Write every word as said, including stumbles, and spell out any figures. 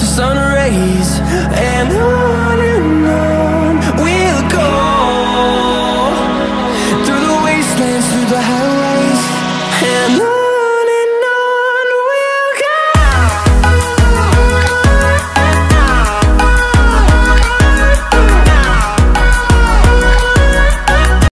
sun rays, and on and on we'll go, through the wastelands, through the highways.